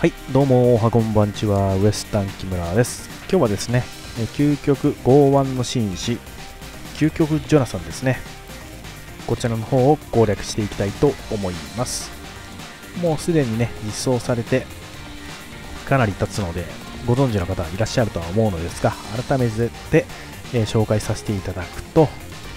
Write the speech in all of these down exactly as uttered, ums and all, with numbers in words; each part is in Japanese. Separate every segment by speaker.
Speaker 1: はい、どうもおはこんばんちは、ウエスタン木村です。今日はですね、究極剛腕の紳士、究極ジョナサンですね。こちらの方を攻略していきたいと思います。もうすでにね、実装されてかなり経つので、ご存知の方いらっしゃるとは思うのですが、改めて、えー、紹介させていただくと、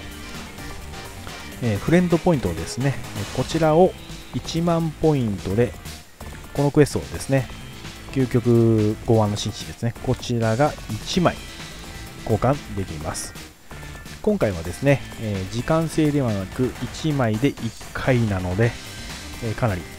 Speaker 1: えー、フレンドポイントをですね、こちらをいちまんポイントで、このクエストをですね、究極剛腕の紳士ですね、こちらがいちまい交換できます。今回はですね、えー、時間制ではなくいちまいでいっかいなので、えー、かなり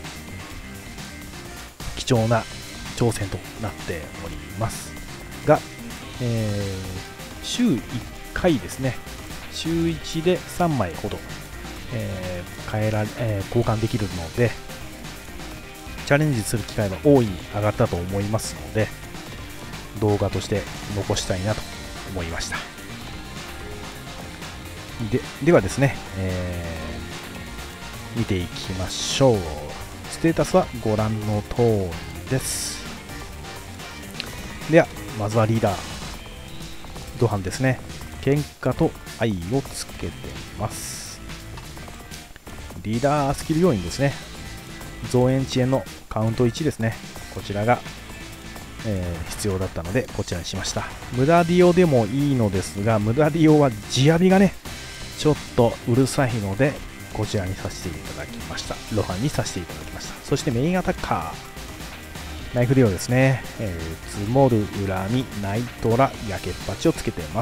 Speaker 1: 貴重な挑戦となっておりますが、えー、週いっかいですね、週いちでさんまいほど、えー変えられえー、交換できるので、チャレンジする機会は大いに上がったと思いますので、動画として残したいなと思いました。で, ではですね、えー、見ていきましょう。ステータスはご覧の通りです。ではまずはリーダードハンですね。喧嘩と愛をつけてます。リーダースキル要因ですね。増援遅延のカウントいちですね。こちらが、えー、必要だったのでこちらにしました。無駄ディオでもいいのですが、無駄ディオは地浴びがねちょっとうるさいのでこちらにさせていただきました。ロハンにさせていただきました。そしてメインアタッカーナイフディオですね、えー、積もる恨みナイトラ焼けっぱちをつけています。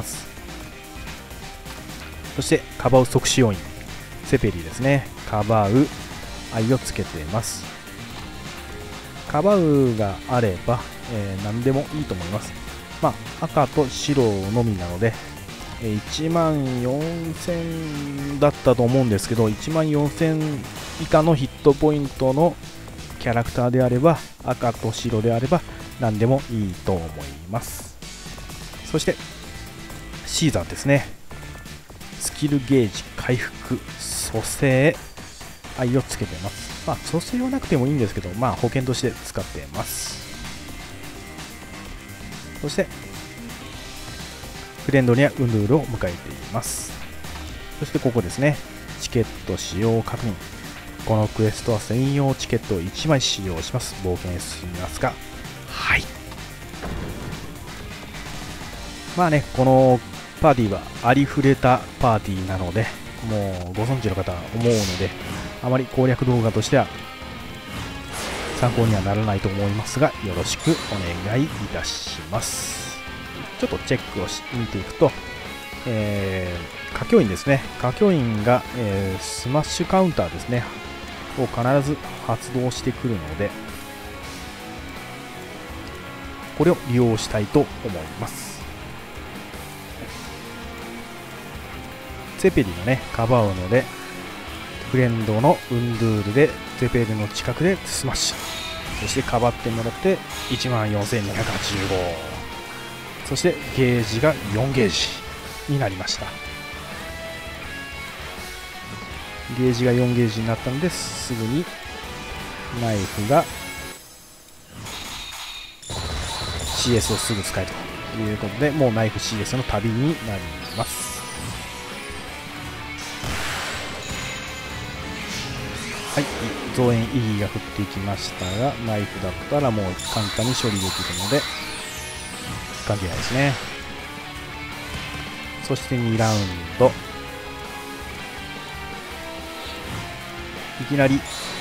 Speaker 1: そしてカバウ即死要因セペリですね。カバウ愛をつけています。カバウがあれば、えー、何でもいいと思います。まあ、赤と白のみなので、えー、いちまんよんせんだったと思うんですけど、いちまんよんせん以下のヒットポイントのキャラクターであれば、赤と白であれば何でもいいと思います。そしてシーザーですね。スキルゲージ回復蘇生愛をつけています。まあ蘇生はなくてもいいんですけど、まあ保険として使っています。そしてフレンドにはウンドゥールを迎えています。そしてここですね、チケット使用確認。このクエストは専用チケットをいちまい使用します。冒険進みますが、はい、まあね、このパーティーはありふれたパーティーなので、もうご存知の方は思うので、あまり攻略動画としては参考にはならないと思いますが、よろしくお願いいたします。ちょっとチェックをし見ていくと、えー、歌教員ですね。歌教員が、えー、スマッシュカウンターですねを必ず発動してくるので、これを利用したいと思います。セペリがねかばうので、フレンドのウンドゥールでセペリの近くでスマッシュ、そしてかばってもらっていちまんよんせんにひゃくはちじゅうご、そしてゲージがよんゲージになりました。ゲージがよんゲージになったので、すぐにナイフが シーエス をすぐ使えるということで、もうナイフ シーエス の旅になります。はい、増援意義が降っていきましたが、ナイフだったらもう簡単に処理できるので関係ないですね。そしてにラウンド、いきなり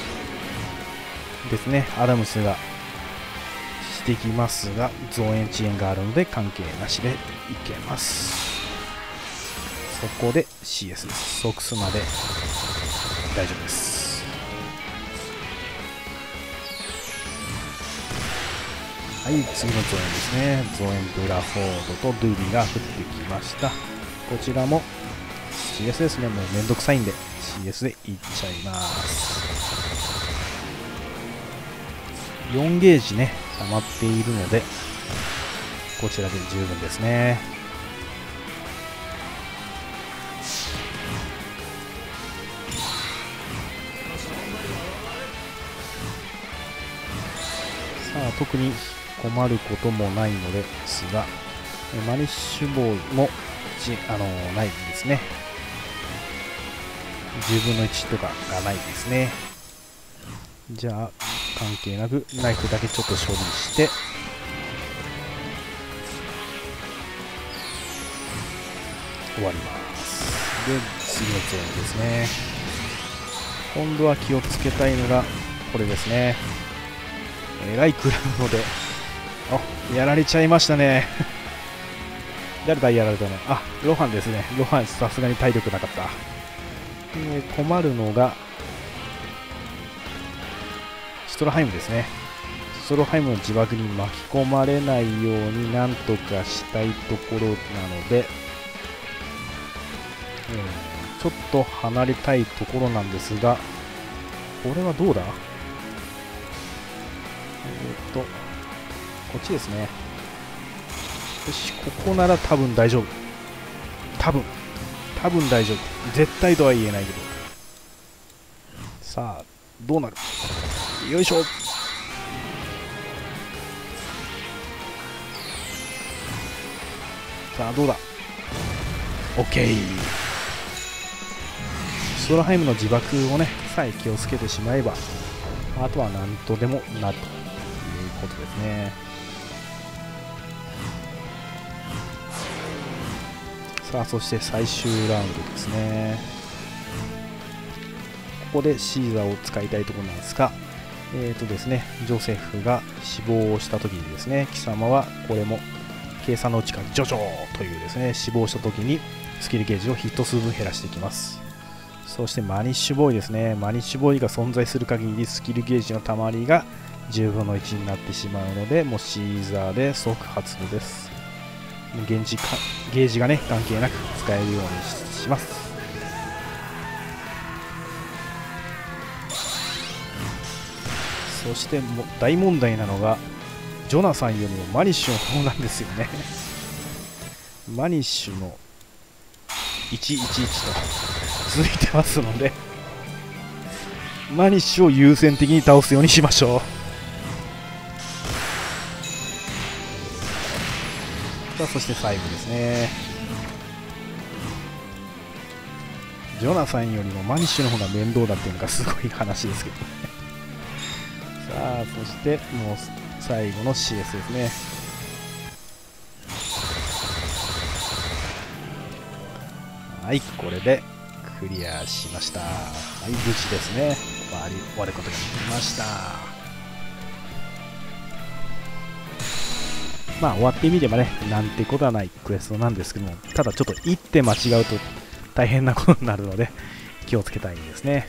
Speaker 1: ですね、アダムスがしてきますが、増援遅延があるので関係なしでいけます。そこで シーエス ソックスまで大丈夫です。はい、次の増援ですね。増援ブラフォードとドゥービーが降ってきました。こちらも シーエス ですね。もうめんどくさいんで シーエス でいっちゃいます。よんゲージね溜まっているので、こちらで十分ですね。 あ、特に困ることもないのですが、マニッシュボーイもちあのないですね。じゅうぶんのいちとかがないですね。じゃあ関係なくナイフだけちょっと処理して終わります。で次のゾーンですね。今度は気をつけたいのがこれですね。えらい食らうので、あ、やられちゃいましたね。誰だやられたの。あ、ロハンですね。ロハンさすがに体力なかった。えー、困るのがストロハイムですね。ストロハイムの自爆に巻き込まれないようになんとかしたいところなので、えー、ちょっと離れたいところなんですが、これはどうだ。えー、っとこっちですね。よし、ここなら多分大丈夫。多分多分大丈夫。絶対とは言えないけど。さあどうなる。よいしょ。さあどうだ。 OK。 ストロハイムの自爆をねさえ気をつけてしまえば、あとは何とでもなるということですね。さあそして最終ラウンドですね。ここでシーザーを使いたいところなんですが、えーとですね、ジョセフが死亡した時にですね、貴様はこれも計算の力ジョジョというですね、死亡した時にスキルゲージをヒット数分減らしていきます。そしてマニッシュボーイですね。マニッシュボーイが存在する限りスキルゲージのたまりがじゅうぶんのいちになってしまうので、もうシーザーで即発動です。現地かゲージがね関係なく使えるようにします。そしても大問題なのがジョナサンよりもマニッシュの方なんですよね。マニッシュのいちいちいちと続いてますので、マニッシュを優先的に倒すようにしましょう。さあそして最後ですね。ジョナサンよりもマニッシュの方が面倒だっていうのがすごい話ですけどね。さあそしてもう最後の シーエス ですね。はい、これでクリアしました。はい、無事ですね。終わり終わることができました。まあ終わってみればね、なんてことはないクエストなんですけども、ただちょっと一手間違うと大変なことになるので気をつけたいですね。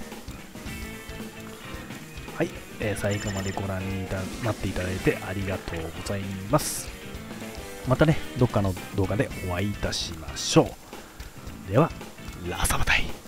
Speaker 1: はい、えー、最後までご覧になっていただいてありがとうございます。またね、どっかの動画でお会いいたしましょう。では、ラサバタイ。